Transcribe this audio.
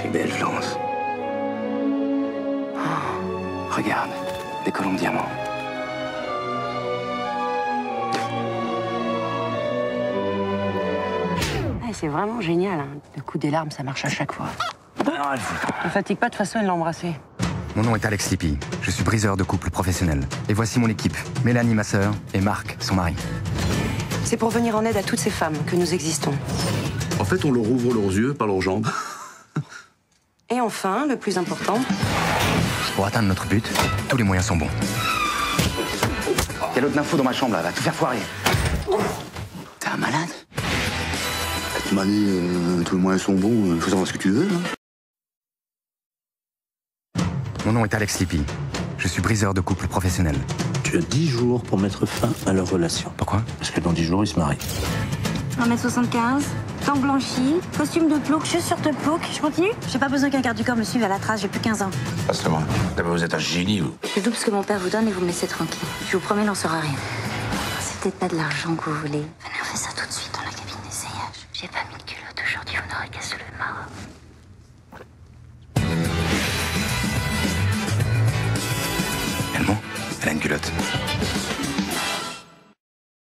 suis belle, Florence. Oh, regarde, des colombes diamants. C'est vraiment génial. Hein. Le coup des larmes, ça marche à chaque fois. Non, elle fout. Ne fatigue pas, de toute façon, elle l'a embrassé. Mon nom est Alex Lippi. Je suis briseur de couple professionnel. Et voici mon équipe. Mélanie, ma sœur, et Marc, son mari. C'est pour venir en aide à toutes ces femmes que nous existons. En fait, on leur ouvre leurs yeux, pas leurs jambes. Et enfin, le plus important... Pour atteindre notre but, tous les moyens sont bons. Il y a l'autre info dans ma chambre, là, elle va tout faire foirer. T'es un malade? Tu m'as dit, tous les moyens sont bons, faut savoir ce que tu veux. Hein. Mon nom est Alex Lippi. Je suis briseur de couple professionnel. Tu as 10 jours pour mettre fin à leur relation. Pourquoi? Parce que dans 10 jours, ils se marient. 1m75, dents blanchies, costume de plouc, chaussures de plouc. Je continue? J'ai pas besoin qu'un garde du corps me suive à la trace, j'ai plus 15 ans. Passe-le-moi. D'abord, vous êtes un génie, vous. C'est tout ce que mon père vous donne et vous me laissez tranquille. Je vous promets, il n'en sera rien. C'est peut-être pas de l'argent que vous voulez. Venez, on fait ça tout de suite dans la cabine d'essayage. J'ai pas mis de culotte aujourd'hui, vous n'aurez qu'à se le marre. Elle ment? Elle a une culotte.